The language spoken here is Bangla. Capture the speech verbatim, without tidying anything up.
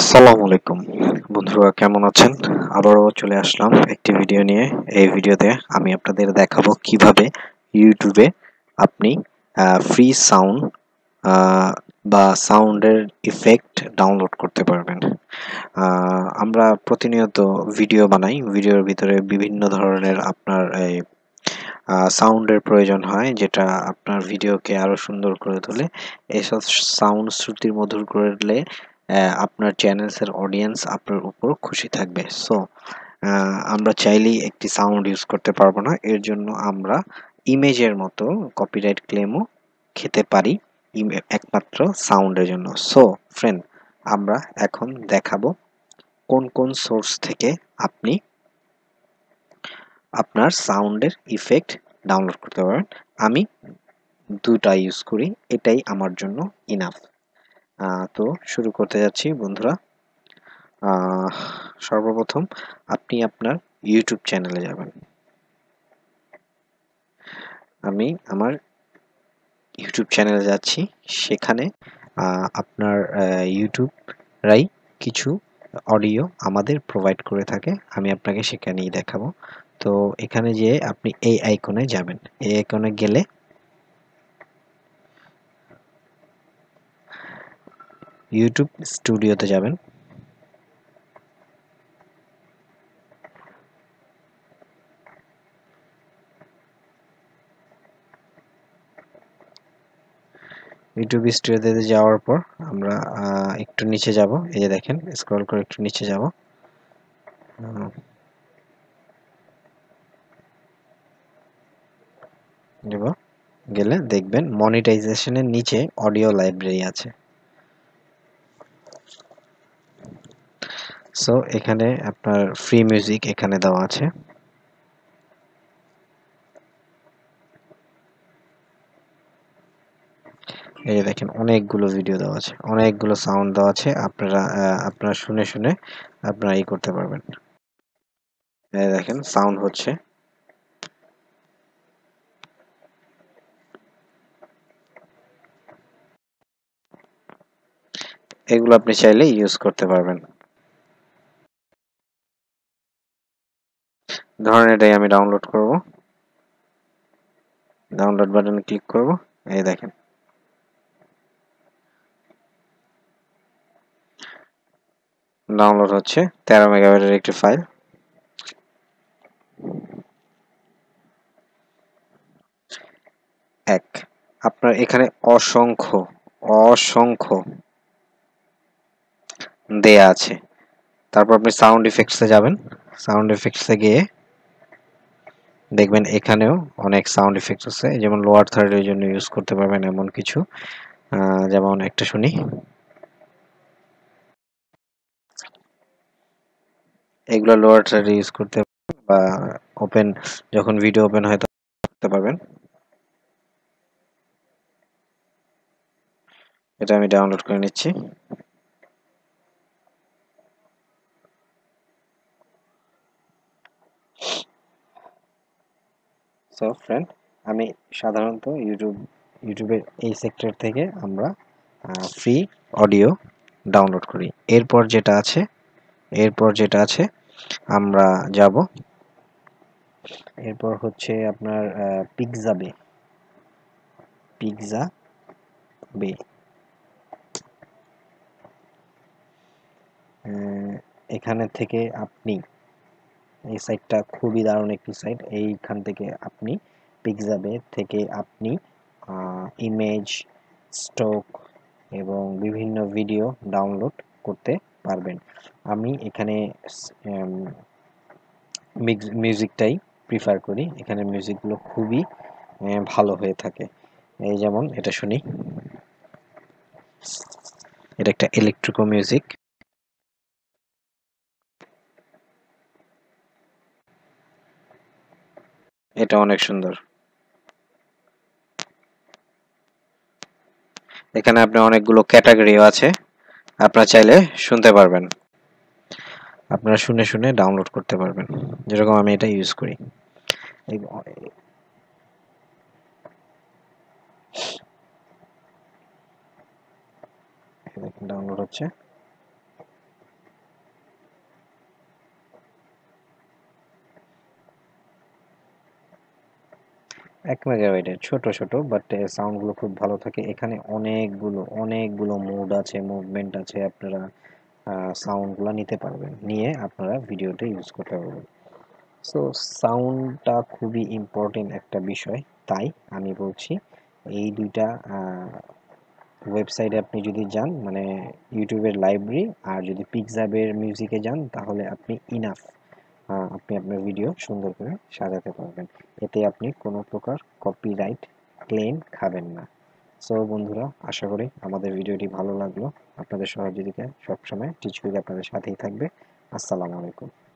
আসসালামু আলাইকুম বন্ধুরা, কেমন আছেন? আবারও চলে আসলাম একটি ভিডিও নিয়ে। এই ভিডিওতে আমি আপনাদের দেখাবো কিভাবে ইউটিউবে আপনি ফ্রি সাউন্ড বা সাউন্ডের ইফেক্ট ডাউনলোড করতে পারবেন। আহ, আমরা প্রতিনিয়ত ভিডিও বানাই, ভিডিওর ভিতরে বিভিন্ন ধরনের আপনার এই সাউন্ডের প্রয়োজন হয়, যেটা আপনার ভিডিওকে আরো সুন্দর করে তোলে। এসব সাউন্ড শ্রুতির মধুর করলে আহ, আপনার চ্যানেলসের অডিয়েন্স আপনার উপর খুশি থাকবে। সো আমরা চাইলেই একটি সাউন্ড ইউজ করতে পারবো না, এর জন্য আমরা ইমেজের মতো কপিরাইট ক্লেমও খেতে পারি ইমে- একমাত্র সাউন্ডের জন্য। সো ফ্রেন্ড, আমরা এখন দেখাবো কোন কোন সোর্স থেকে আপনি আপনার সাউন্ডের ইফেক্ট ডাউনলোড করতে পারবেন। আমি দুটা ইউজ করি, এটাই আমার জন্য ইনাফ। তো শুরু করতে যাচ্ছি বন্ধুরা। আহ, সর্বপ্রথম আপনি আপনার ইউটিউব চ্যানেলে যাবেন। আমি আমার ইউটিউব চ্যানেলে যাচ্ছি। সেখানে আহ, আপনার ইউটিউবরাই কিছু অডিও আমাদের প্রোভাইড করে থাকে, আমি আপনাকে সেখানেই দেখাবো। তো এখানে যেয়ে আপনি এই আইকনে যাবেন। এই আইকনে গেলে ইউটিউব স্টুডিওতে যাবেন। ইউটিউব স্টুডিওতে যাওয়ার পর আমরা আহ, একটু নিচে যাব। এই যে দেখেন, স্ক্রল করে একটু নিচে যাব। যাব গেলে দেখবেন মনিটাইজেশনের নিচে অডিও লাইব্রেরি আছে। সো এখানে আপনার ফ্রি মিউজিক এখানে দেওয়া আছে। এই যে দেখেন, অনেকগুলো ভিডিও দেওয়া আছে, অনেকগুলো সাউন্ড দেওয়া আছে। আপনারা আহ, আপনারা শুনে শুনে আপনারা ই করতে পারবেন। এই দেখেন সাউন্ড হচ্ছে। এগুলো আপনি চাইলে ইউজ করতে পারবেন। ধরেন এটাই আমি ডাউনলোড করব। ডাউনলোড বাটনে ক্লিক করব। এই দেখেন ডাউনলোড হচ্ছে তেরো মেগাবাইটের একটি ফাইল। এক, আপনার এখানে অসংখ্য অসংখ্য দেয়া আছে। তারপর আপনি সাউন্ড ইফেক্টসে যাবেন। সাউন্ড ইফেক্টসে গিয়ে দেখবেন এখানেও অনেক সাউন্ড ইফেক্টস আছে, যেমন লোয়ার থার্ডের জন্য ইউজ করতে পারবেন এমন কিছু। আহ, যেমন একটা শুনি। এগুলো লোয়ার থার্ডে ইউজ করতে বা ওপেন, যখন ভিডিও ওপেন হয় তখন করতে পারবেন। এটা আমি ডাউনলোড করে নিচ্ছি। সো ফ্রেন্ড, আমি সাধারণত ইউটিউব ইউটিউবের এই সেক্টর থেকে আমরা ফ্রি অডিও ডাউনলোড করি। এরপর যেটা আছে এরপর যেটা আছে আমরা যাব। এরপর হচ্ছে আপনার পিকজা বে। পিকজা বে এখানে থেকে আপনি, এই সাইটটা খুবই দারুণ একটি সাইট। এইখান থেকে আপনি পিকজা বে থেকে আপনি ইমেজ, স্টক এবং বিভিন্ন ভিডিও ডাউনলোড করতে পারবেন। আমি এখানে মিউজিকটাই প্রিফার করি। এখানে মিউজিকগুলো খুবই আহ, ভালো হয়ে থাকে। এই যেমন এটা শুনি। এটা একটা ইলেকট্রিকো মিউজিক। এটা অনেক সুন্দর। এখানে আপনি অনেকগুলো ক্যাটাগরিও আছে, আপনারা চাইলে শুনতে পারবেন। আপনারা শুনে শুনে ডাউনলোড করতে পারবেন, যেরকম আমি এটা ইউজ করি। ডাউনলোড হচ্ছে। এক মেগাবাইটের ছোট ছোট, বাট সাউন্ডগুলো খুব ভালো থাকে। এখানে অনেকগুলো অনেকগুলো মুড আছে, মুভমেন্ট আছে, আপনারা সাউন্ডগুলো নিতে পারবেন, নিয়ে আপনারা ভিডিওতে ইউজ করতে পারবেন। সো সাউন্ডটা খুবই ইম্পর্টেন্ট একটা বিষয়, তাই আমি বলছি এই দুইটা ওয়েবসাইটে আপনি যদি যান, মানে ইউটিউবের লাইব্রেরি আর যদি পিক্সাবের মিউজিকে যান, তাহলে আপনি ইনাফ আপনি আপনার ভিডিও সুন্দর করে সাজাতে পারবেন। এতে আপনি কোনো প্রকার কপিরাইট ক্লেম খাবেন না। সো বন্ধুরা, আশা করি আমাদের ভিডিওটি ভালো লাগলো। আপনাদের সহযোগিতা সবসময় টিচকুইক আপনাদের সাথেই থাকবে। আসসালামু আলাইকুম।